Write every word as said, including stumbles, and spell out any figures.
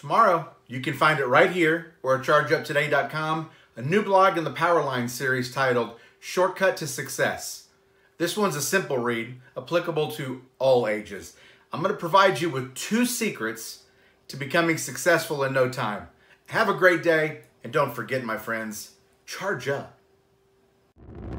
Tomorrow, you can find it right here or at charge up today dot com, a new blog in the Powerline series titled Shortcut to Success. This one's a simple read, applicable to all ages. I'm going to provide you with two secrets to becoming successful in no time. Have a great day, and don't forget, my friends, charge up.